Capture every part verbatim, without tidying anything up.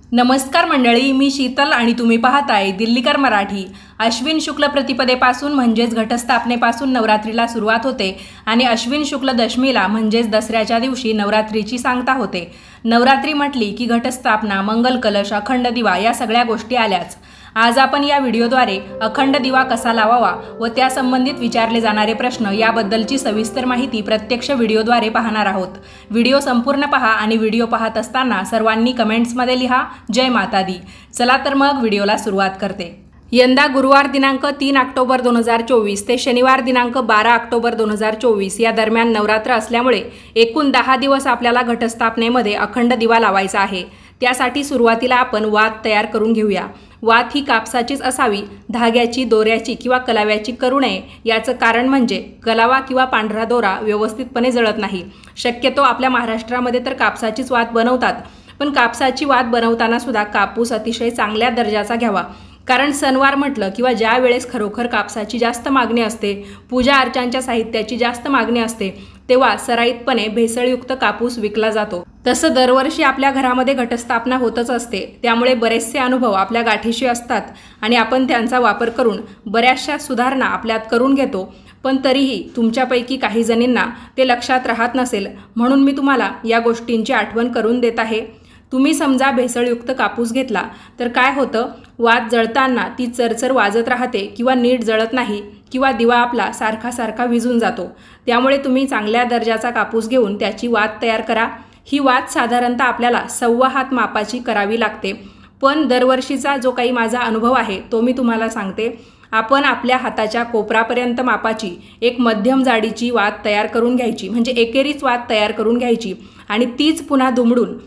नमस्कार मंडळी, मी शीतल आणि तुम्ही पाहताय दिल्लीकर मराठी। अश्विन शुक्ल प्रतिपदेपासून म्हणजेच घटस्थापनेपासून नवरात्रीला सुरुवात होते आणि अश्विन शुक्ल दशमीला म्हणजेच दसऱ्याच्या दिवशी नवरात्रीची सांगता होते। नवरात्री म्हटली की घटस्थापना, मंगल कलश, अखंड दिवा या सगळ्या गोष्टी आल्याच। आज आपण या व्हिडिओद्वारे अखंड दिवा कसा लावावा व त्या संबंधित विचारले जाणारे प्रश्न याबद्दलची सविस्तर माहिती प्रत्यक्ष व्हिडिओद्वारे पाहणार आहोत। व्हिडिओ संपूर्ण पहा आणि व्हिडिओ पाहत असताना सर्वांनी कमेंट्समध्ये लिहा जय माता दी। चला तर मग व्हिडिओला सुरुवात करते। यंदा गुरुवार दिनांक तीन ऑक्टोबर दोन हजार चोवीस ते शनिवार दिनांक बारा ऑक्टोबर दोन हजार चोवीस या दरम्यान नवरात्र असल्यामुळे एकूण दहा दिवस आपल्याला घटस्थापनेमध्ये अखंड दिवा लावायचा आहे। त्यासाठी सुरुवातीला आपण वात तयार करून घेऊया। वात ही कापसाचीच असावी, धाग्याची, दोऱ्याची किंवा कलाव्याची करू नये। याचं कारण म्हणजे कलावा किंवा पांढरा दोरा व्यवस्थितपणे जळत नाही। शक्यतो आपल्या महाराष्ट्रामध्ये तर कापसाचीच वात बनवतात, पण कापसाची वात बनवताना सुद्धा कापूस अतिशय चांगल्या दर्जाचा घ्यावा। कारण सणवार म्हटलं किंवा ज्या वेळेस खरोखर कापसाची जास्त मागणी असते, पूजा अर्चांच्या साहित्याची जास्त मागणी असते, तेव्हा सराईतपणे भेसळयुक्त कापूस विकला जातो। तसं दरवर्षी आपल्या घरामध्ये घटस्थापना होतच असते, त्यामुळे बरेचसे अनुभव आपल्या गाठीशी असतात आणि आपण त्यांचा वापर करून बऱ्याचशा सुधारणा आपल्यात करून घेतो। पण तरीही तुमच्यापैकी काही जणींना ते लक्षात राहत नसेल, म्हणून मी तुम्हाला या गोष्टींची आठवण करून देत आहे। तुम्ही समजा भेसळयुक्त कापूस घेतला तर काय होतं, वात जळताना ती चरचर वाजत राहते किंवा नीट जळत नाही किंवा दिवा आपला सारखा सारखा विझून जातो। त्यामुळे तुम्ही चांगल्या दर्जाचा कापूस घेऊन त्याची वात तयार करा। ही वात साधारणतः आपल्याला सव्वा हात मापाची करावी लागते, पण दरवर्षीचा जो काही माझा अनुभव आहे तो मी तुम्हाला सांगते। आपण आपल्या हाताच्या कोपरापर्यंत मापाची एक मध्यम जाडीची वात तयार करून घ्यायची, म्हणजे एकेरीच वात तयार करून घ्यायची आणि तीच पुन्हा दुमडून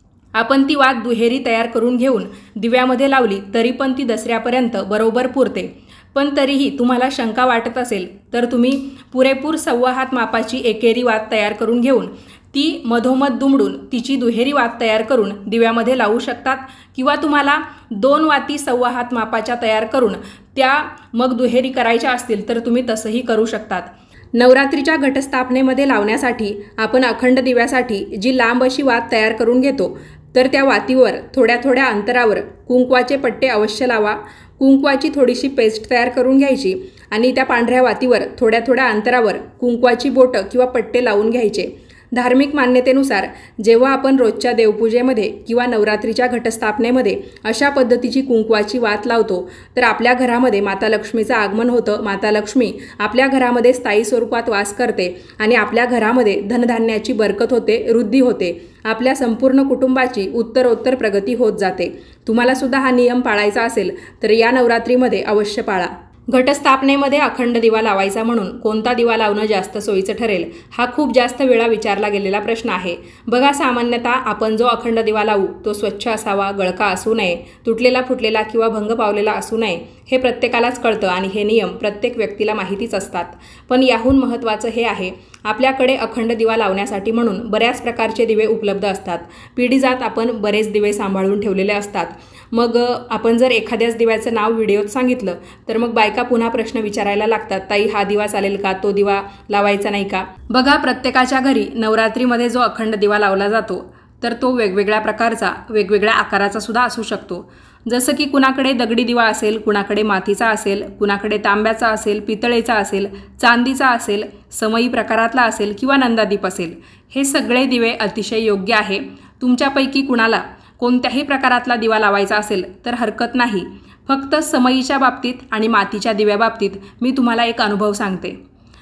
आपण ती वात दुहेरी तयार करून घेऊन दिव्यामध्ये लावली तरी पण ती दसऱ्यापर्यंत बरोबर पुरते। पण तरीही तुम्हाला शंका वाटत असेल तर तुम्ही पुरेपूर सव्वा हात मापाची एकेरी वात तयार करून घेऊन ती मधोमध दुमडून तिची दुहेरी वात तयार करून दिव्यामध्ये लावू शकतात, किंवा तुम्हाला दोन वाती सव्वा हात मापाच्या तयार करून त्या मग दुहेरी करायच्या असतील तर तुम्ही तसंही करू शकतात। नवरात्रीच्या घटस्थापनेमध्ये लावण्यासाठी आपण अखंड दिव्यासाठी जी लांब अशी वात तयार करून घेतो, तर त्या वातीवर थोड्या थोड्या अंतरावर कुंकवाचे पट्टे अवश्य लावा। कुंकवाची थोडीशी पेस्ट तयार करून घ्यायची आणि त्या पांढऱ्या वातीवर थोड्या थोड्या अंतरावर कुंकवाची बोटं किंवा पट्टे लावून घ्यायचे। धार्मिक मान्यतेनुसार जेव्हा आपण रोजच्या देवपूजेमध्ये किंवा नवरात्रीच्या घटस्थापनेमध्ये अशा पद्धतीची कुंकवाची वात लावतो तर आपल्या घरामध्ये माता लक्ष्मीचं आगमन होतं। माता लक्ष्मी आपल्या घरामध्ये स्थायी स्वरूपात वास करते आणि आपल्या घरामध्ये धनधान्याची बरकत होते, वृद्धी होते। आपल्या संपूर्ण कुटुंबाची उत्तरोत्तर प्रगती होत जाते। तुम्हाला सुद्धा हा नियम पाळायचा असेल तर या नवरात्रीमध्ये अवश्य पाळा। घटस्थापनेमध्ये अखंड दिवा लावायचा म्हणून कोणता दिवा लावणं जास्त सोयीचं ठरेल, हा खूप जास्त वेळा विचारला गेलेला प्रश्न आहे। बघा, सामान्यतः आपण जो अखंड दिवा लावू तो स्वच्छ असावा, गळका असू नये, तुटलेला फुटलेला किंवा भंग पावलेला असू नये, हे प्रत्येकालाच कळतं आणि हे नियम प्रत्येक व्यक्तीला माहितीच असतात। पण याहून महत्त्वाचं हे आहे, आपल्याकडे अखंड दिवा लावण्यासाठी म्हणून बऱ्याच प्रकारचे दिवे उपलब्ध असतात। पिढीजात आपण बरेच दिवे सांभाळून ठेवलेले असतात। मग आपण जर एखाद्याच दिव्याचं नाव व्हिडिओत सांगितलं तर मग बायका पुन्हा प्रश्न विचारायला लागतात, ताई हा दिवा चालेल का, तो दिवा लावायचा नाही का? बघा, प्रत्येकाच्या घरी नवरात्रीमध्ये जो अखंड दिवा लावला जातो तर तो वेगवेगळ्या प्रकारचा, वेगवेगळ्या आकाराचा सुद्धा असू शकतो। जसं की कुणाकडे दगडी दिवा असेल, कुणाकडे मातीचा असेल, कुणाकडे तांब्याचा असेल, पितळेचा असेल, चांदीचा असेल, समई प्रकारातला असेल किंवा नंदादीप असेल। हे सगळे दिवे अतिशय योग्य आहे। तुमच्यापैकी कुणाला कोणत्याही प्रकारातला दिवा लावायचा असेल तर हरकत नाही। फक्त समईच्या बाबतीत आणि मातीच्या दिव्याबाबतीत मी तुम्हाला एक अनुभव सांगते।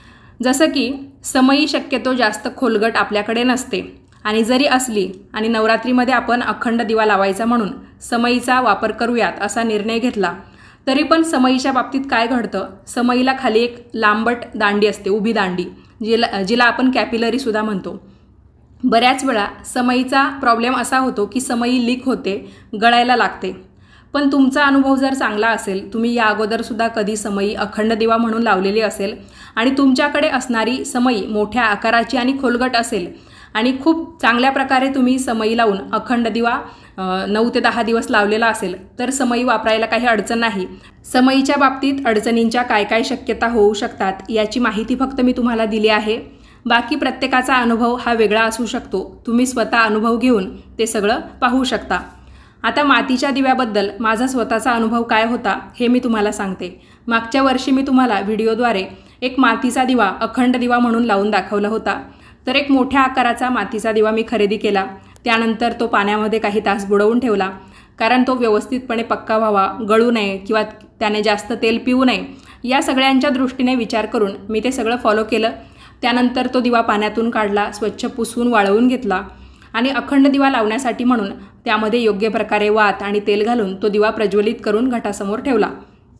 जसं की समई शक्यतो जास्त खोलगट आपल्याकडे नसते आणि जरी असली आणि नवरात्रीमध्ये आपण अखंड दिवा लावायचा म्हणून समईचा वापर करूयात असा निर्णय घेतला तरी पण समईच्या बाबतीत काय घडतं, समईला खाली एक लांबट दांडी असते, उभी दांडी, जिला जिला आपण कॅपिलरी सुद्धा म्हणतो। बऱ्याच वेळा समईचा प्रॉब्लेम असा होतो की समई लीक होते, गळायला लागते। पण तुमचा अनुभव जर चांगला असेल, तुम्ही या अगोदरसुद्धा कधी समई अखंड दिवा म्हणून लावलेली असेल आणि तुमच्याकडे असणारी समई मोठ्या आकाराची आणि खोलगट असेल आणि खूप चांगल्या प्रकारे तुम्ही समई लावून अखंड दिवा नऊ ते दहा दिवस लावलेला असेल तर समई वापरायला काही अडचण नाही। समईच्या बाबतीत अडचणींच्या काय काय शक्यता होऊ शकतात याची माहिती फक्त मी तुम्हाला दिली आहे। बाकी प्रत्येकाचा अनुभव हा वेगळा असू शकतो। तुम्ही स्वतः अनुभव घेऊन ते सगळं पाहू शकता। आता मातीच्या दिव्याबद्दल माझा स्वतःचा अनुभव काय होता हे मी तुम्हाला सांगते। मागच्या वर्षी मी तुम्हाला व्हिडिओद्वारे एक मातीचा दिवा अखंड दिवा म्हणून लावून दाखवला होता। तर एक मोठ्या आकाराचा मातीचा दिवा मी खरेदी केला। त्यानंतर तो पाण्यामध्ये काही तास बुडवून ठेवला, कारण तो व्यवस्थितपणे पक्का व्हावा, गळू नये किंवा त्याने जास्त तेल पिऊ नये, या सगळ्यांच्या दृष्टीने विचार करून मी ते सगळं फॉलो केलं। त्यानंतर तो दिवा पाण्यातून काढला, स्वच्छ पुसून वाळवून घेतला आणि अखंड दिवा लावण्यासाठी म्हणून त्यामध्ये योग्य प्रकारे वात आणि तेल घालून तो दिवा प्रज्वलित करून घटासमोर ठेवला।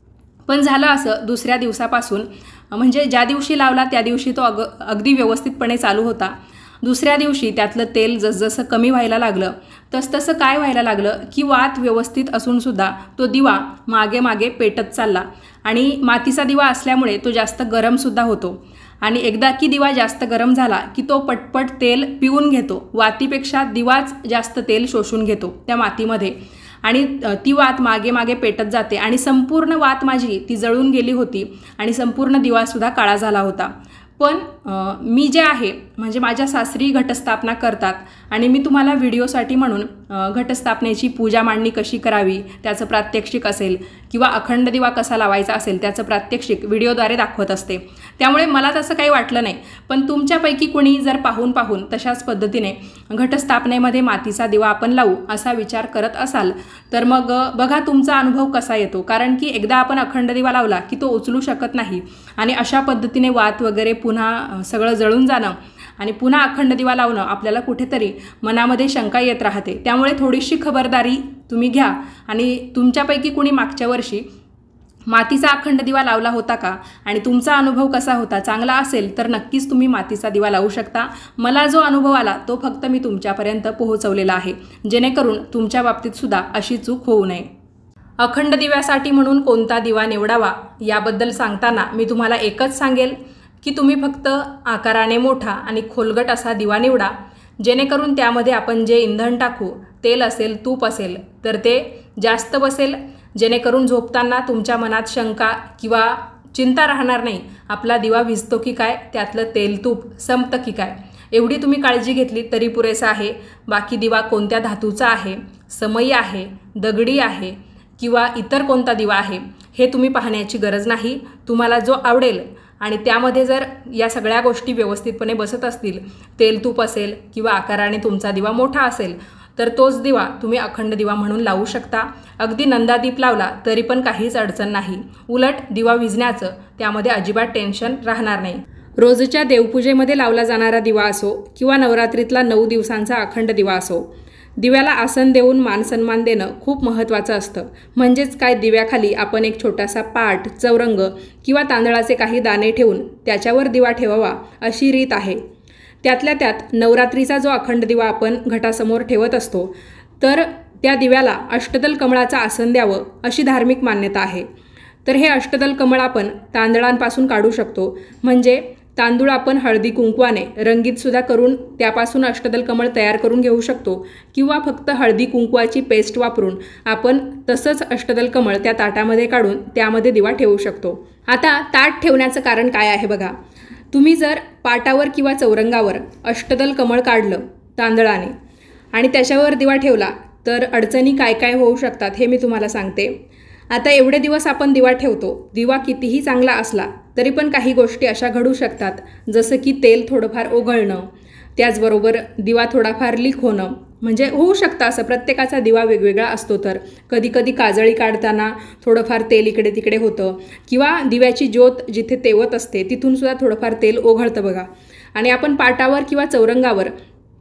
पण झालं असं, दुसऱ्या दिवसापासून म्हणजे ज्या दिवशी लावला त्या दिवशी तो अग अगदी व्यवस्थितपणे चालू होता। दुसऱ्या दिवशी त्यातलं तेल जसजसं कमी व्हायला लागलं तसतसं काय व्हायला लागलं की वात व्यवस्थित असूनसुद्धा तो दिवा मागे मागे पेटत चालला आणि मातीचा दिवा असल्यामुळे तो जास्त गरमसुद्धा होतो आणि एकदा की दिवा जास्त गरम झाला की तो पटपट तेल पिऊन घेतो। वातीपेक्षा दिवाच जास्त तेल शोषून घेतो त्या मातीमध्ये आणि ती वात मागे मागे पेटत जाते आणि संपूर्ण वात माझी ती जळून गेली होती आणि संपूर्ण दिवासुद्धा काळा झाला होता। पण मी जे आहे म्हणजे माझ्या सासरी घटस्थापना करतात आणि मी तुम्हाला व्हिडिओसाठी म्हणून घटस्थापनेची पूजा मांडणी कशी करावी त्याचं प्रात्यक्षिक असेल किंवा अखंड दिवा कसा लावायचा असेल त्याचं प्रात्यक्षिक व्हिडिओद्वारे दाखवत असते। त्यामुळे मला तसं काही वाटलं नाही। पण तुमच्यापैकी कोणी जर पाहून पाहून तशाच पद्धतीने घटस्थापनेमध्ये मातीचा दिवा आपण लावू असा विचार करत असाल तर मग बघा तुमचा अनुभव कसा येतो, कारण की एकदा आपण अखंड दिवा लावला की तो उचलू शकत नाही आणि अशा पद्धतीने वात वगैरे पुन्हा सगळं जळून जाणं आणि पुन्हा अखंड दिवा लावणं आपल्याला कुठेतरी मनामध्ये शंका येत राहते। त्यामुळे थोडीशी खबरदारी तुम्ही घ्या आणि तुमच्यापैकी कुणी मागच्या वर्षी मातीचा अखंड दिवा लावला होता का आणि तुमचा अनुभव कसा होता, चांगला असेल तर नक्कीच तुम्ही मातीचा दिवा लावू शकता। मला जो अनुभव आला तो फक्त मी तुमच्यापर्यंत पोहोचवलेला आहे, जेणेकरून तुमच्या बाबतीत सुद्धा अशी चूक होऊ नये। अखंड दिव्यासाठी म्हणून कोणता दिवा निवडावा याबद्दल सांगताना मी तुम्हाला एकच सांगेल की तुम्ही फक्त आकाराने मोठा आणि खोलगट असा दिवा निवडा, जेणेकरून त्यामध्ये आपण जे इंधन टाकू, तेल असेल तूप असेल तर ते जास्त बसेल, जेणेकरून झोपताना तुमच्या मनात शंका किंवा चिंता राहणार नाही, आपला दिवा विझतो की काय, त्यातलं तेल तूप संपतं की काय, एवढी तुम्ही काळजी घेतली तरी पुरेसा आहे। बाकी दिवा कोणत्या धातूचा आहे, समई आहे, दगडी आहे किंवा इतर कोणता दिवा आहे हे तुम्ही पाहण्याची गरज नाही। तुम्हाला जो आवडेल आणि त्यामध्ये जर या सगळ्या गोष्टी व्यवस्थितपणे बसत असतील, तेल तूप असेल किंवा आकाराने तुमचा दिवा मोठा असेल तर तोच दिवा तुम्ही अखंड दिवा म्हणून लावू शकता। अगदी नंदादीप लावला तरी पण काहीच अडचण नाही, उलट दिवा विझण्याचं त्यामध्ये अजिबात टेन्शन राहणार नाही। रोजच्या देवपूजेमध्ये लावला जाणारा दिवा असो किंवा नवरात्रीतला नऊ दिवसांचा अखंड दिवा असो, दिव्याला आसन देऊन मानसन्मान देणं खूप महत्त्वाचं असतं। म्हणजेच काय, दिव्याखाली आपण एक छोटासा पाट, चौरंग किंवा तांदळाचे काही दाणे ठेवून त्याच्यावर दिवा ठेवावा अशी रीत आहे। त्यातल्या त्यात नवरात्रीचा जो अखंड दिवा आपण घटासमोर ठेवत असतो तर त्या दिव्याला अष्टदल कमळाचं आसन द्यावं अशी धार्मिक मान्यता आहे। तर हे अष्टदल कमळ आपण तांदळांपासून काढू शकतो, म्हणजे तांदूळ आपण हळदी कुंकवाने रंगीतसुद्धा करून त्यापासून अष्टदल कमळ तयार करून घेऊ शकतो किंवा फक्त हळदी कुंकवाची पेस्ट वापरून आपण तसंच अष्टदल कमळ त्या ताटामध्ये काढून त्यामध्ये दिवा ठेवू शकतो। आता ताट ठेवण्याचं कारण काय आहे बघा, तुम्ही जर पाटावर किंवा चौरंगावर अष्टदल कमळ काढलं तांदळाने आणि त्याच्यावर दिवा ठेवला तर अडचणी काय काय होऊ शकतात हे मी तुम्हाला सांगते। आता एवढे दिवस आपण दिवा ठेवतो, दिवा कितीही चांगला असला तरी पण काही गोष्टी अशा घडू शकतात, जसं की तेल थोडंफार ओघळणं, त्याचबरोबर दिवा थोडाफार लीक होणं, म्हणजे होऊ शकतं असं। प्रत्येकाचा दिवा वेगवेगळा असतो, तर कधी कधी काजळी काढताना थोडंफार तेल इकडे तिकडे होतं किंवा दिव्याची ज्योत जिथे तेवत असते तिथूनसुद्धा थोडंफार तेल ओघळतं बघा। आणि आपण पाटावर किंवा चौरंगावर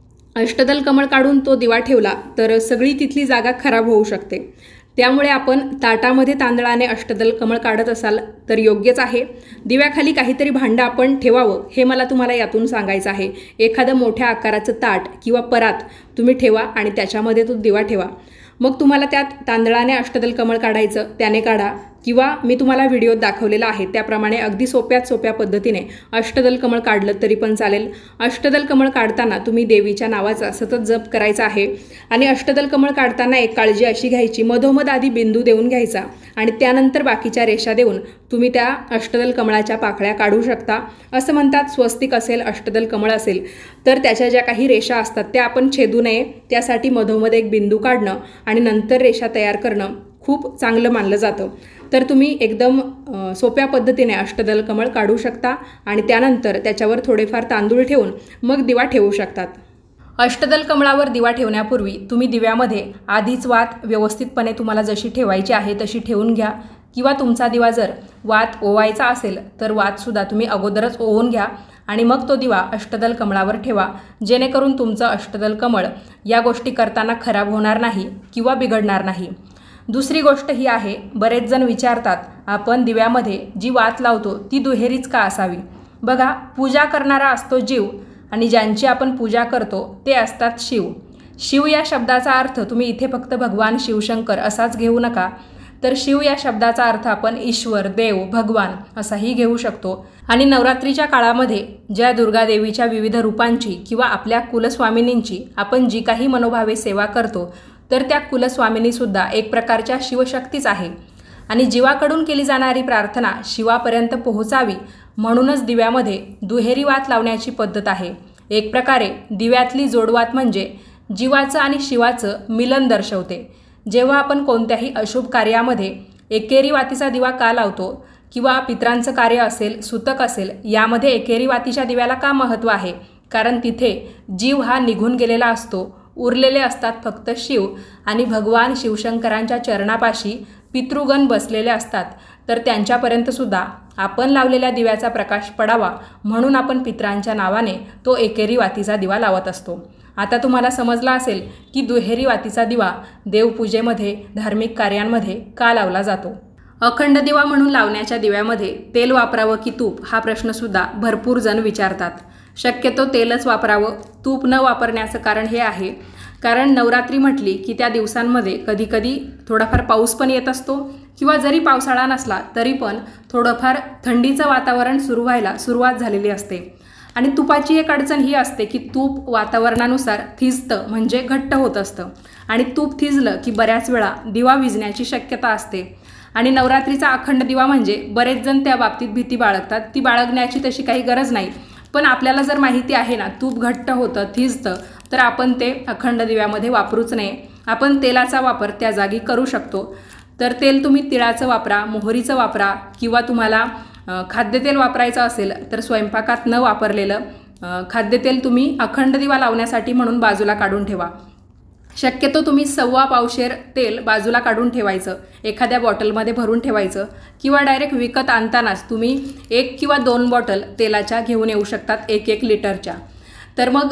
अष्टदल कमळ काढून तो दिवा ठेवला तर सगळी तिथली जागा खराब होऊ शकते। त्यामुळे आपण ताटामध्ये तांदळाने अष्टदल कमळ काढत असाल तर योग्यच आहे। दिव्याखाली काहीतरी भांडं आपण ठेवावं हे मला तुम्हाला यातून सांगायचं आहे। एखादं मोठ्या आकाराचं ताट किंवा परात तुम्ही ठेवा आणि त्याच्यामध्ये तो दिवा ठेवा। मग तुम्हाला त्यात तांदळाने अष्टदल कमळ काढायचं त्याने काढा किंवा मी तुम्हाला व्हिडिओत दाखवलेला आहे त्याप्रमाणे अगदी सोप्यात सोप्या पद्धतीने अष्टदल कमळ काढलं तरी पण चालेल। अष्टदल कमळ काढताना तुम्ही देवीच्या नावाचा सतत जप करायचा आहे आणि अष्टदल कमळ काढताना एक काळजी अशी घ्यायची, मधोमध आधी बिंदू देऊन घ्यायचा आणि त्यानंतर बाकीच्या रेषा देऊन तुम्ही त्या अष्टदल कमळाच्या पाकळ्या काढू शकता। असं म्हणतात स्वस्तिक असेल, अष्टदल कमळ असेल तर त्याच्या ज्या काही रेषा असतात त्या आपण छेदू नये, त्यासाठी मधोमध एक बिंदू काढणं आणि नंतर रेषा तयार करणं खूप चांगलं मानलं जातं। तर तुम्ही एकदम सोप्या पद्धतीने अष्टदल कमळ काढू शकता आणि त्यानंतर त्याच्यावर थोडेफार तांदूळ ठेवून मग दिवा ठेवू शकतात। अष्टदल कमळावर दिवा ठेवण्यापूर्वी तुम्ही दिव्यामध्ये आधीच वात व्यवस्थितपणे तुम्हाला जशी ठेवायची आहे तशी ठेवून घ्या, किंवा तुमचा दिवा जर वात ओवायचा असेल तर वातसुद्धा तुम्ही अगोदरच ओवून घ्या आणि मग तो दिवा अष्टदल कमळावर ठेवा, जेणेकरून तुमचं अष्टदल कमळ या गोष्टी करताना खराब होणार नाही किंवा बिघडणार नाही। दुसरी गोष्ट ही आहे, बरेच जण विचारतात आपण दिव्यामध्ये जी वात लावतो ती दुहेरीच का असावी। बघा, पूजा करणारा असतो जीव आणि ज्यांची आपण पूजा करतो ते असतात शिव। शिव या शब्दाचा अर्थ तुम्ही इथे फक्त भगवान शिवशंकर असाच घेऊ नका, तर शिव या शब्दाचा अर्थ आपण ईश्वर, देव, भगवान असाही घेऊ शकतो। आणि नवरात्रीच्या काळामध्ये ज्या दुर्गा देवीच्या विविध रूपांची किंवा आपल्या कुलस्वामिनींची आपण जी काही मनोभावे सेवा करतो तर त्या कुलस्वामिनीसुद्धा एक प्रकारच्या शिवशक्तीच आहे आणि जीवाकडून केली जाणारी प्रार्थना शिवापर्यंत पोहोचावी म्हणूनच दिव्यामध्ये दुहेरी वात लावण्याची पद्धत आहे। एक प्रकारे दिव्यातली जोडवात म्हणजे जीवाचं आणि शिवाचं मिलन दर्शवते। जेव्हा आपण कोणत्याही अशुभ कार्यामध्ये एकेरी वातीचा दिवा का लावतो किंवा पितरांचं कार्य असेल, सुतक असेल, यामध्ये एकेरी वातीच्या दिव्याला का महत्त्व आहे, कारण तिथे जीव हा निघून गेलेला असतो, उरलेले असतात फक्त शिव आणि भगवान शिवशंकरांच्या चरणापाशी पितृगण बसलेले असतात, तर त्यांच्यापर्यंतसुद्धा आपण लावलेल्या दिव्याचा प्रकाश पडावा म्हणून आपण पितरांच्या नावाने तो एकेरी वातीचा दिवा लावत असतो। आता तुम्हाला समजलं असेल की दुहेरी वातीचा दिवा देवपूजेमध्ये, धार्मिक कार्यांमध्ये का लावला जातो। अखंड दिवा म्हणून लावण्याच्या दिव्यामध्ये तेल वापरावं की तूप हा प्रश्नसुद्धा भरपूर जण विचारतात। शक्यतो तेलच वापरावं, तूप न वापरण्याचं कारण हे आहे कारण नवरात्री म्हटली की त्या दिवसांमध्ये कधीकधी थोडाफार पाऊस पण येत असतो किंवा जरी पावसाळा नसला तरी पण थोडंफार थंडीचं वातावरण सुरू व्हायला सुरुवात झालेली असते। आणि तुपाची एक अडचण ही असते की तूप वातावरणानुसार थिजतं म्हणजे घट्ट होत असतं आणि तूप थिजलं की बऱ्याच वेळा दिवा विझण्याची शक्यता असते आणि नवरात्रीचा अखंड दिवा म्हणजे बरेच जण त्या बाबतीत भीती बाळगतात। ती बाळगण्याची तशी काही गरज नाही, पण आपल्याला जर माहिती आहे ना तूप घट्ट होतं, थिजतं, तर आपण ते अखंड दिव्यामध्ये वापरूच नये। आपण तेलाचा वापर त्या जागी करू शकतो। तर तेल तुम्ही तिळाचं वापरा, मोहरीचं वापरा किंवा तुम्हाला खाद्यतेल वापरायचं असेल तर स्वयंपाकात न वापरलेलं खाद्यतेल तुम्ही अखंड दिवा लावण्यासाठी म्हणून बाजूला काढून ठेवा। शक्यतो तुम्ही सव्वा पावशेर तेल बाजूला काढून ठेवायचं, एखाद्या बॉटलमध्ये भरून ठेवायचं किंवा डायरेक्ट विकत आणतानाच तुम्ही एक किंवा दोन बॉटल तेलाच्या घेऊन येऊ शकतात, एक एक लिटरच्या। तर मग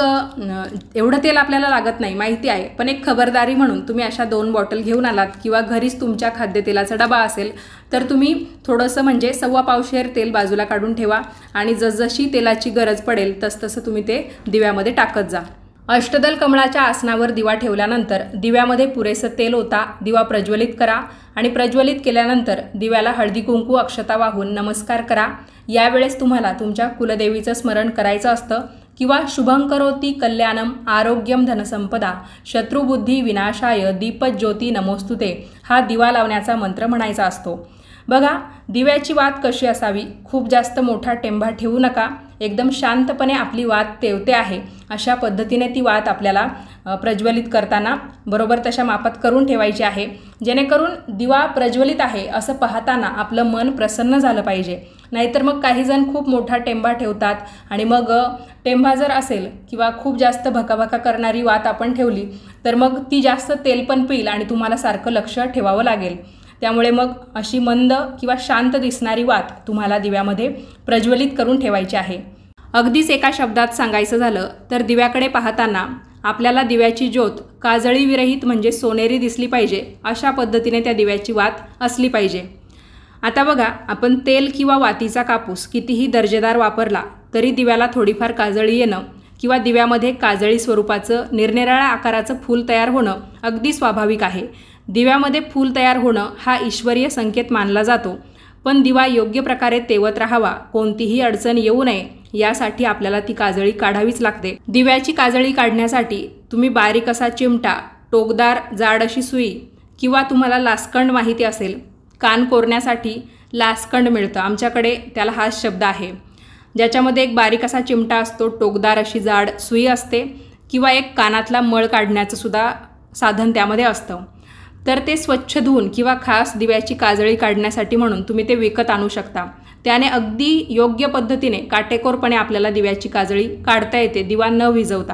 एवढं तेल आपल्याला लागत नाही माहिती आहे, पण एक खबरदारी म्हणून तुम्ही अशा दोन बॉटल घेऊन आलात किंवा घरीच तुमच्या खाद्यतेलाचा डबा असेल तर तुम्ही थोडंसं म्हणजे सव्वा पावशेर तेल बाजूला काढून ठेवा आणि जसजशी तेलाची गरज पडेल तसतसं तुम्ही ते दिव्यामध्ये टाकत जा। अष्टदल कमळाच्या आसनावर दिवा ठेवल्यानंतर दिव्यामध्ये पुरेसं तेल ओता, दिवा प्रज्वलित करा आणि प्रज्वलित केल्यानंतर दिव्याला हळदी कुंकू अक्षता वाहून नमस्कार करा। यावेळेस तुम्हाला तुमच्या कुलदेवीचं स्मरण करायचं असतं किंवा शुभं करोति कल्याणम आरोग्यम धनसंपदा शत्रुबुद्धी विनाशाय दीपज्योती नमोस्तुते हा दिवा लावण्याचा मंत्र म्हणायचा असतो। बघा, दिव्याची वात कशी असावी, खूप जास्त मोठा टेंभा ठेवू नका, एकदम शांतपणे आपली वात तेवते आहे अशा पद्धतीने ती वात आपल्याला प्रज्वलित करताना बरोबर तशा मापात करून ठेवायची आहे, जेणेकरून दिवा प्रज्वलित आहे असं पाहताना आपलं मन प्रसन्न झालं पाहिजे। नाहीतर मग काही जण खूप मोठा टेंभा ठेवतात आणि मग टेंभा जर असेल किंवा खूप जास्त भकाभका करणारी वात आपण ठेवली तर मग ती जास्त तेल पण पिईल आणि तुम्हाला सारखं लक्ष ठेवावं लागेल। त्यामुळे मग अशी मंद किंवा शांत दिसणारी वात तुम्हाला दिव्यामध्ये प्रज्वलित करून ठेवायची आहे। अगदीच एका शब्दात सांगायचं झालं तर दिव्याकडे पाहताना आपल्याला दिव्याची ज्योत काजळी विरहित म्हणजे सोनेरी दिसली पाहिजे, अशा पद्धतीने त्या दिव्याची वात असली पाहिजे। आता बघा, आपण तेल किंवा वातीचा कापूस कितीही दर्जेदार वापरला तरी दिव्याला थोडीफार काजळी येणं किंवा दिव्यामध्ये काजळी स्वरूपाचं निरनिराळ्या आकाराचं फूल तयार होणं अगदी स्वाभाविक आहे। दिव्यामध्ये फूल तयार होणं हा ईश्वरीय संकेत मानला जातो, पण दिवा योग्य प्रकारे तेवत राहावा, कोणतीही अडचण येऊ नये यासाठी आपल्याला ती काजळी काढावीच लागते। दिव्याची काजळी काढण्यासाठी तुम्ही बारीक असा चिमटा, टोकदार जाड अशी सुई किंवा तुम्हाला लास्कंड माहिती असेल कान कोरण्यासाठी लासकंड मिळतं, आमच्याकडे त्याला हाच शब्द आहे, ज्याच्यामध्ये एक बारीक असा चिमटा असतो, टोकदार अशी जाड सुई असते किंवा एक कानातला मळ काढण्याचं सुद्धा साधन त्यामध्ये असतं. तर ते स्वच्छ धुवून किंवा खास दिव्याची काजळी काढण्यासाठी म्हणून तुम्ही ते विकत आणू शकता. त्याने अगदी योग्य पद्धतीने काटेकोरपणे आपल्याला दिव्याची काजळी काढता येते, दिवा न विझवता.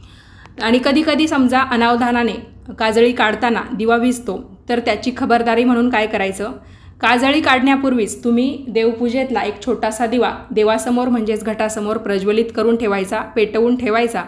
आणि कधीकधी समजा अनावधानाने काजळी काढताना दिवा विझतो, तर त्याची खबरदारी म्हणून काय करायचं, काजळी काढण्यापूर्वीच तुम्ही देवपूजेतला एक छोटासा दिवा देवासमोर म्हणजेच घटासमोर प्रज्वलित करून ठेवायचा, पेटवून ठेवायचा.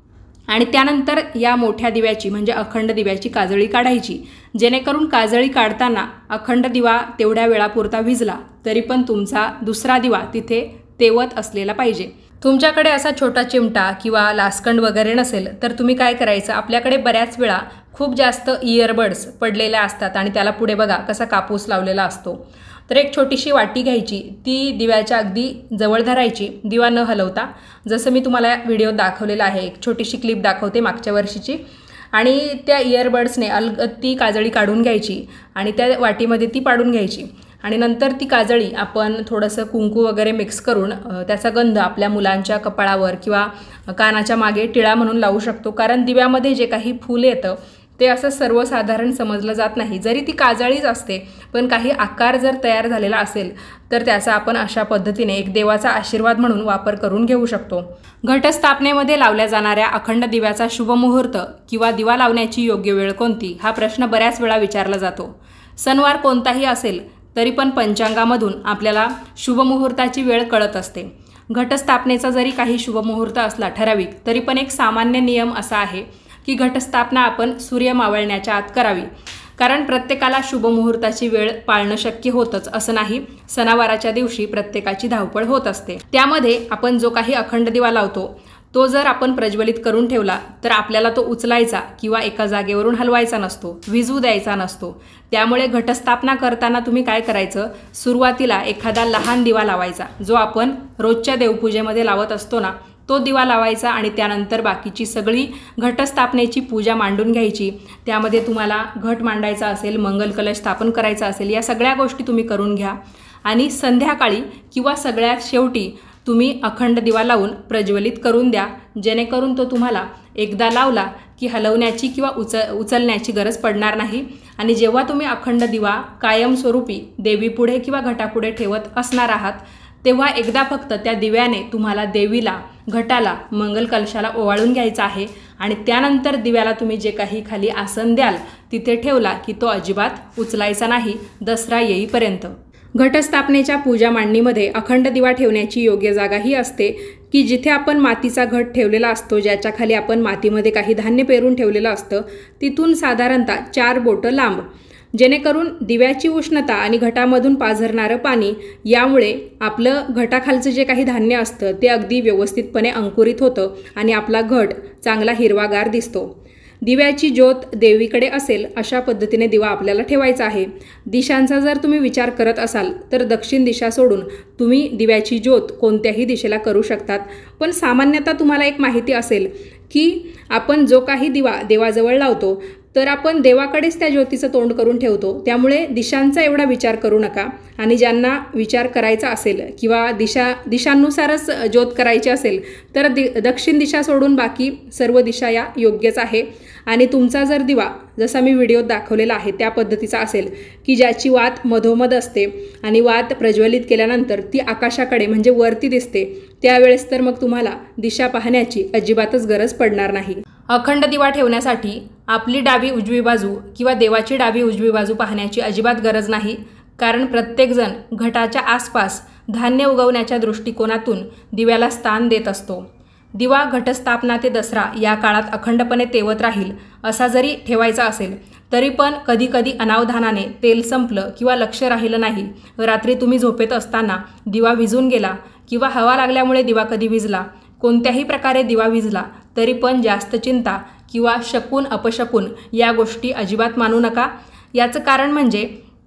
आणि त्यानंतर या मोठ्या दिव्याची म्हणजे अखंड दिव्याची काजळी काढायची, जेणेकरून काजळी काढताना अखंड दिवा तेवढ्या वेळापुरता विझला तरी पण तुमचा दुसरा दिवा तिथे तेवत असलेला पाहिजे. तुमच्याकडे असा छोटा चिमटा किंवा लासकंड वगैरे नसेल तर तुम्ही काय करायचं, आपल्याकडे बऱ्याच वेळा खूप जास्त इयरबड्स पडलेले असतात आणि त्याला पुढे बघा कसा कापूस लावलेला असतो. तर एक छोटीशी वाटी घ्यायची, ती दिव्याच्या अगदी जवळ धरायची, दिवा न हलवता. जसं मी तुम्हाला व्हिडिओ दाखवलेला आहे, एक छोटीशी क्लिप दाखवते मागच्या वर्षीची. आणि त्या इयरबड्सने अलगद ती काजळी काढून घ्यायची आणि त्या वाटीमध्ये ती पाडून घ्यायची. आणि नंतर ती काजळी आपण थोडंसं कुंकू वगैरे मिक्स करून त्याचा गंध आपल्या मुलांच्या कपाळावर किंवा कानाच्या मागे टिळा म्हणून लावू शकतो. कारण दिव्यामध्ये जे काही फूल येतं ते असं सर्वसाधारण समजलं जात नाही. जरी ती काजळीच असते पण काही आकार जर तयार झालेला असेल तर त्याचा आपण अशा पद्धतीने एक देवाचा आशीर्वाद म्हणून वापर करून घेऊ शकतो. घटस्थापनेमध्ये लावल्या जाणाऱ्या अखंड दिव्याचा शुभ मुहूर्त किंवा दिवा लावण्याची योग्य वेळ कोणती, हा प्रश्न बऱ्याच वेळा विचारला जातो. सणवार कोणताही असेल तरी पण पंचांगामधून आपल्याला शुभमुहूर्ताची वेळ कळत असते. घटस्थापनेचा जरी काही शुभमुहूर्त असला ठराविक, तरी पण एक सामान्य नियम असा आहे की घटस्थापना आपण सूर्य मावळण्याच्या आत करावी. कारण प्रत्येकाला शुभमुहूर्ताची वेळ पाळणं शक्य होतच असं नाही. सणावाराच्या दिवशी प्रत्येकाची धावपळ होत असते. त्यामध्ये आपण जो काही अखंड दिवा लावतो तो जर आपण प्रज्वलित करून ठेवला तर आपल्याला तो उचलायचा किंवा एका जागेवरून हलवायचा नसतो, विझू द्यायचा नसतो. त्यामुळे घटस्थापना करताना तुम्ही काय करायचं, सुरुवातीला एखादा लहान दिवा लावायचा, जो आपण रोजच्या देवपूजेमध्ये लावत असतो ना, तो दिवा लावायचा. आणि त्यानंतर बाकीची सगळी घटस्थापनेची पूजा मांडून घ्यायची. त्यामध्ये तुम्हाला घट मांडायचा असेल, मंगल कलश स्थापन करायचा असेल, या सगळ्या गोष्टी तुम्ही करून घ्या. आणि संध्याकाळी किंवा सगळ्यात शेवटी तुम्ही अखंड दिवा लावून प्रज्वलित करून द्या, जेणेकरून तो तुम्हाला एकदा लावला की हलवण्याची किंवा उच उचलण्याची गरज पडणार नाही. आणि जेव्हा तुम्ही अखंड दिवा कायमस्वरूपी देवीपुढे किंवा घटापुढे ठेवत असणार आहात तेव्हा एकदा फक्त त्या दिव्याने तुम्हाला देवीला, घटाला, मंगल कलशाला ओवाळून घ्यायचा आहे. आणि त्यानंतर दिव्याला तुम्ही जे काही खाली आसन द्याल तिथे ठेवला की तो अजिबात उचलायचा नाही दसरा येईपर्यंत. घटस्थापनेच्या पूजा मांडणीमध्ये अखंड दिवा ठेवण्याची योग्य जागा ही असते की जिथे आपण मातीचा घट ठेवलेला असतो, ज्याच्या खाली आपण मातीमध्ये काही धान्य पेरून ठेवलेलं असतं, तिथून साधारणतः चार बोटं लांब, जेणेकरून दिव्याची उष्णता आणि घटामधून पाझरणारं पाणी यामुळे आपलं घटाखालचं जे काही धान्य असतं ते अगदी व्यवस्थितपणे अंकुरित होतं आणि आपला घट चांगला हिरवागार दिसतो. दिव्याची ज्योत देवीकडे असेल अशा पद्धतीने दिवा आपल्याला ठेवायचा आहे. दिशांचा जर तुम्ही विचार करत असाल तर दक्षिण दिशा सोडून तुम्ही दिव्याची ज्योत कोणत्याही दिशेला करू शकतात. पण सामान्यतः तुम्हाला एक माहिती असेल की आपण जो काही दिवा देवाजवळ लावतो तर आपण देवाकडेच त्या ज्योतीचं तोंड करून ठेवतो. त्यामुळे दिशांचा एवढा विचार करू नका. आणि ज्यांना विचार करायचा असेल किंवा दिशा दिशांनुसारच ज्योत करायची असेल तर दि दक्षिण दिशा सोडून बाकी सर्व दिशा या योग्यच आहे. आणि तुमचा जर दिवा जसा मी व्हिडिओत दाखवलेला आहे त्या पद्धतीचा असेल की ज्याची वात मधोमध असते आणि वात प्रज्वलित केल्यानंतर ती आकाशाकडे म्हणजे वरती दिसते, त्यावेळेस तर मग तुम्हाला दिशा पाहण्याची अजिबातच गरज पडणार नाही. अखंड दिवा ठेवण्यासाठी आपली डावी उजवी बाजू किंवा देवाची डावी उजवी बाजू पाहण्याची अजिबात गरज नाही. कारण प्रत्येकजण घटाच्या आसपास धान्य उगवण्याच्या दृष्टिकोनातून दिव्याला स्थान देत असतो. दिवा घटस्थापना ते दसरा या काळात अखंडपणे तेवत राहील असा जरी ठेवायचा असेल तरी पण कधी कधी अनावधानाने तेल संपलं किंवा लक्ष राहिलं नाही, रात्री तुम्ही झोपेत असताना दिवा विझून गेला किंवा हवा लागल्यामुळे दिवा कधी विझला, कोणत्याही प्रकारे दिवा विझला तरी पण जास्त चिंता किंवा शकून अपशकून या गोष्टी अजिबात मानू नका. याचं कारण म्हणजे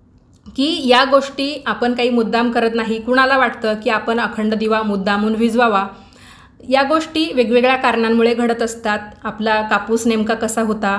की या गोष्टी आपण काही मुद्दाम करत नाही. कुणाला वाटतं की आपण अखंड दिवा मुद्दामून विझवावा. या गोष्टी वेगवेगळ्या कारणांमुळे घडत असतात. आपला कापूस नेमका कसा होता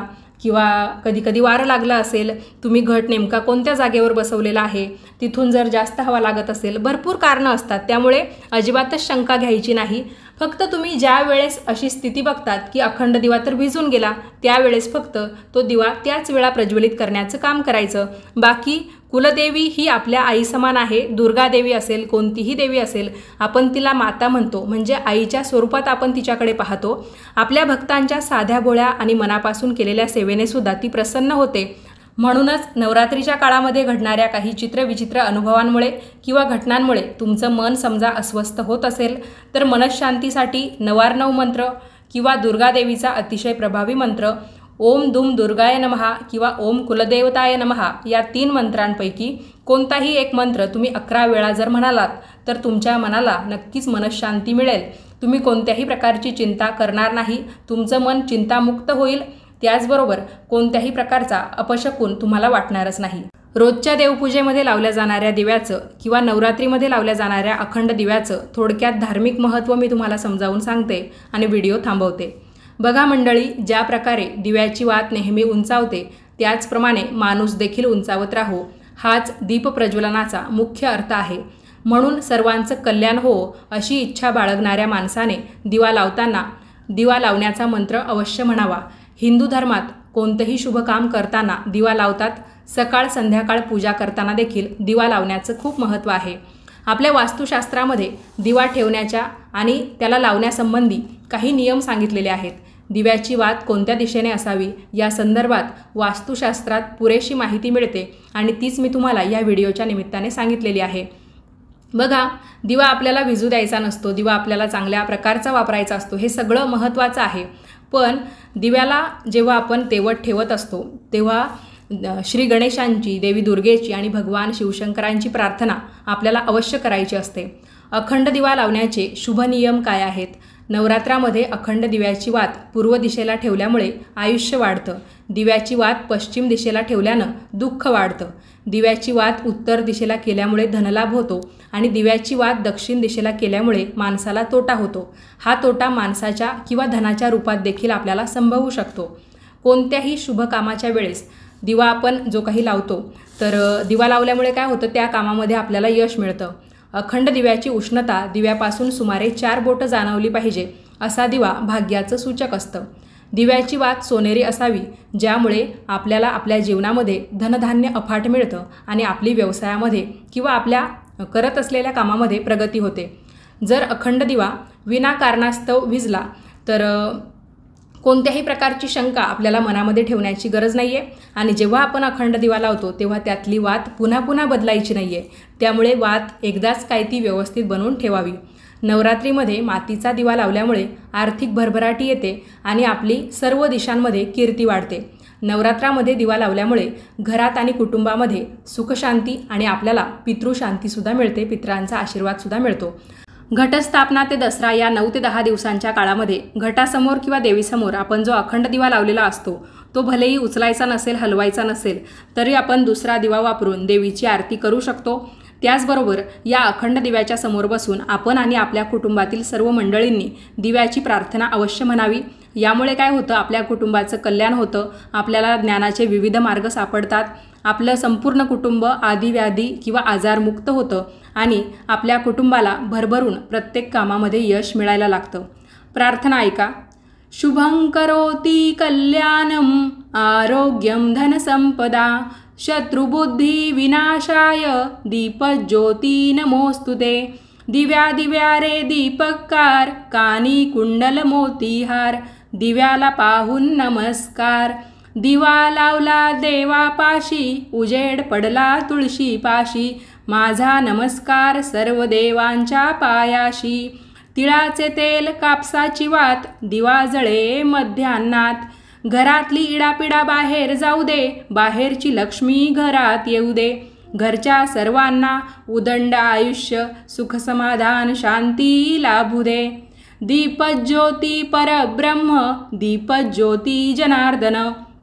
किंवा कधी कधी वारं लागलं असेल, तुम्ही घट नेमका कोणत्या जागेवर बसवलेला आहे, तिथून जर जास्त हवा लागत असेल, भरपूर कारणं असतात. त्यामुळे अजिबातच शंका घ्यायची नाही. फक्त तुम्ही ज्या वेळेस अशी स्थिती बघतात की अखंड दिवा तर विझून गेला, त्यावेळेस फक्त तो दिवा त्याच वेळा प्रज्वलित करण्याचं काम करायचं. बाकी कुलदेवी ही आपल्या आई समान आहे. दुर्गा देवी असेल, कोणतीही देवी असेल, आपण तिला माता म्हणतो, म्हणजे आईच्या स्वरूपात आपण तिच्याकडे पाहतो. आपल्या भक्तांच्या साध्या भोळ्या आणि मनापासून केलेल्या सेवेने सुद्धा ती प्रसन्न होते. म्हणूनच नवरात्रीच्या काळामध्ये घडणाऱ्या काही चित्रविचित्र अनुभवांमुळे किंवा घटनांमुळे तुमचं मन समजा अस्वस्थ होत असेल तर मनशांतीसाठी नवार्णव मंत्र किंवा दुर्गादेवीचा अतिशय प्रभावी मंत्र ओम दुम दुर्गाय नमः किंवा ओम कुलदेवताय नमः या तीन मंत्रांपैकी कोणताही एक मंत्र तुम्ही अकरा वेळा जर म्हणालात तर तुमच्या मनाला नक्कीच मनशांती मिळेल. तुम्ही कोणत्याही प्रकारची चिंता करणार नाही. तुमचं मन चिंतामुक्त होईल. त्याचबरोबर कोणत्याही प्रकारचा अपशकुन तुम्हाला वाटणारच नाही. रोजच्या देवपूजेमध्ये लावल्या जाणाऱ्या दिव्याचं किंवा नवरात्रीमध्ये लावल्या जाणाऱ्या अखंड दिव्याचं थोडक्यात धार्मिक महत्त्व मी तुम्हाला समजावून सांगते आणि व्हिडिओ थांबवते. बघा मंडळी, ज्या प्रकारे दिव्याची वात नेहमी उंचावते त्याचप्रमाणे माणूस देखील उंचावत राहो, हाच दीप प्रज्वलनाचा मुख्य अर्थ आहे. म्हणून सर्वांचं कल्याण हो अशी इच्छा बाळगणाऱ्या माणसाने दिवा लावताना दिवा लावण्याचा मंत्र अवश्य म्हणावा. हिंदू धर्मात कोणतंही शुभ काम करताना दिवा लावतात. सकाळ संध्याकाळ पूजा करताना देखील दिवा लावण्याचं खूप महत्त्व आहे. आपल्या वास्तुशास्त्रामध्ये दिवा ठेवण्याच्या आणि त्याला लावण्यासंबंधी काही नियम सांगितलेले आहेत. दिव्याची वात कोणत्या दिशेने असावी या संदर्भात वास्तुशास्त्रात पुरेशी माहिती मिळते आणि तीच मी तुम्हाला या व्हिडिओच्या निमित्ताने सांगितलेली आहे. बघा, दिवा आपल्याला विझू द्यायचा नसतो. दिवा आपल्याला चांगल्या प्रकारचा वापरायचा असतो. हे सगळं महत्त्वाचं आहे. पण दिव्याला जेव्हा आपण तेवत ठेवत असतो तेव्हा श्री गणेशांची, देवी दुर्गेची आणि भगवान शिवशंकरांची प्रार्थना आपल्याला अवश्य करायची असते. अखंड दिवा लावण्याचे शुभ नियम काय आहेत? नवरात्रामध्ये अखंड दिव्याची वात पूर्व दिशेला ठेवल्यामुळे आयुष्य वाढतं. दिव्याची वात पश्चिम दिशेला ठेवल्यानं दुःख वाढतं. दिव्याची वात उत्तर दिशेला केल्यामुळे धनलाभ होतो आणि दिव्याची वात दक्षिण दिशेला केल्यामुळे माणसाला तोटा होतो. हा तोटा माणसाच्या किंवा धनाच्या रूपात देखील आपल्याला संभवू शकतो. कोणत्याही शुभ कामाच्या वेळेस दिवा आपण जो काही लावतो तर दिवा लावल्यामुळे काय होतं, त्या कामामध्ये आपल्याला यश मिळतं. अखंड दिव्याची उष्णता दिव्यापासून सुमारे चार बोटं जाणवली पाहिजे. असा दिवा भाग्याचं सूचक असतं. दिव्याची वात सोनेरी असावी, ज्यामुळे आपल्याला आपल्या जीवनामध्ये धनधान्य अफाट मिळतं आणि आपली व्यवसायामध्ये किंवा आपल्या करत असलेल्या कामामध्ये प्रगती होते. जर अखंड दिवा विनाकारणास्तव विझला तर कोणत्याही प्रकारची शंका आपल्याला मनामध्ये ठेवण्याची गरज नाही आहे आणि जेव्हा आपण अखंड दिवा लावतो तेव्हा त्यातली वात पुन्हा पुन्हा बदलायची नाही आहे. त्यामुळे वात एकदाच काय ती व्यवस्थित बनवून ठेवावी. नवरात्रीमध्ये मातीचा दिवा लावल्यामुळे आर्थिक भरभराटी येते आणि आपली सर्व दिशांमध्ये कीर्ती वाढते. नवरात्रामध्ये दिवा लावल्यामुळे घरात आणि कुटुंबामध्ये सुखशांती आणि आपल्याला पितृशांतीसुद्धा मिळते, पितरांचा आशीर्वादसुद्धा मिळतो. घटस्थापना ते दसरा या नऊ ते दहा दिवसांच्या काळामध्ये घटासमोर किंवा देवीसमोर आपण जो अखंड दिवा लावलेला असतो तो भलेही उचलायचा नसेल, हलवायचा नसेल तरी आपण दुसरा दिवा वापरून देवीची आरती करू शकतो. त्याचबरोबर या अखंड दिव्याच्या समोर बसून आपण आणि आपल्या कुटुंबातील सर्व मंडळींनी दिव्याची प्रार्थना अवश्य म्हणावी. यामुळे काय होतं, आपल्या कुटुंबाचं कल्याण होतं. आपल्याला ज्ञानाचे विविध मार्ग सापडतात. आपलं संपूर्ण कुटुंब आदिव्याधी किंवा आजारमुक्त होतं आणि आपल्या कुटुंबाला भरभरून प्रत्येक कामामध्ये यश मिळायला लागतं. प्रार्थना ऐका. शुभं करोति कल्याणं आरोग्यं धनसंपदा शत्रुबुद्धी विनाशाय दीपज्योती नमोस्तुते. दिव्या दिव्या रे दीपकार कानी कुंडल मोतीहार दिव्याला पाहून नमस्कार. दिवा लावला देवापाशी उजेड पडला तुळशी पाशी माझा नमस्कार सर्व देवांच्या पायाशी. तिळाचे तेल कापसाची वात दिवा जळे मध्यान्नात घरातली इडापिडा बाहेर जाऊ दे बाहेरची लक्ष्मी घरात येऊ दे. घरच्या सर्वांना उदंड आयुष्य सुख समाधान शांती लाभू दे. दीपज्योती परब्रह्म दीपज्योती जनार्दन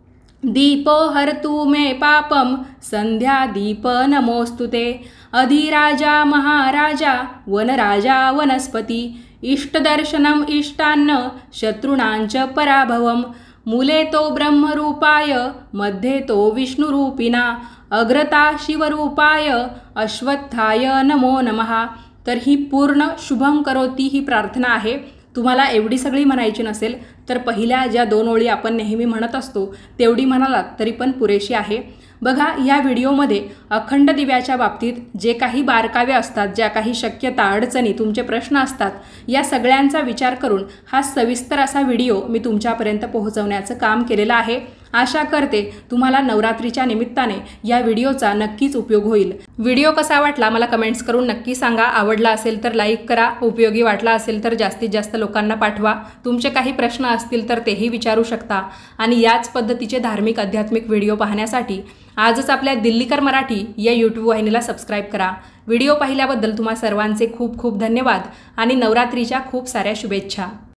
दीपो हरतु मे पापम संध्या दीप नमोस्तुते. अधिराजा महाराजा वनराजा वनस्पती इष्टदर्शनम इष्टान्न शत्रूणांच पराभवम मूले तो ब्रह्मरूपाय मध्ये तो विष्णुरूपिणा अग्रता शिवरूपाय अश्वत्थाय नमो नमः। तर ही पूर्ण शुभं करोती ही प्रार्थना आहे। तुम्हाला एवढी सगळी म्हणायची नसेल तर पहिल्या ज्या दोन ओळी आपण नेहमी म्हणत असतो तेवढी म्हणालात तरी पण पुरेशी आहे। बघा, या व्हिडिओमध्ये अखंड दिव्याच्या बाबतीत जे काही बारकावे असतात, ज्या काही शक्यता, अडचणी, तुमचे प्रश्न असतात, या सगळ्यांचा विचार करून हा सविस्तर असा व्हिडिओ मी तुमच्यापर्यंत पोहोचवण्याचं काम केलेलं आहे। आशा करते तुम्हाला नवरात्रीच्या निमित्ताने या व्हिडिओचा नक्कीच उपयोग होईल। व्हिडिओ कसा वाटला मला कमेंट्स करून नक्की सांगा। आवडला असेल तर लाईक करा, उपयोगी वाटला असेल तर जास्तीत जास्त लोकांना पाठवा। तुमचे काही प्रश्न असतील तर तेही विचारू शकता आणि याच पद्धतीचे धार्मिक आध्यात्मिक व्हिडिओ पाहण्यासाठी आजच आपल्या दिल्लीकर मराठी या यूट्यूब वाहिनीला सबस्क्राईब करा। व्हिडिओ पाहिल्याबद्दल तुम्हा सर्वांचे खूप खूप धन्यवाद आणि नवरात्रीच्या खूप साऱ्या शुभेच्छा।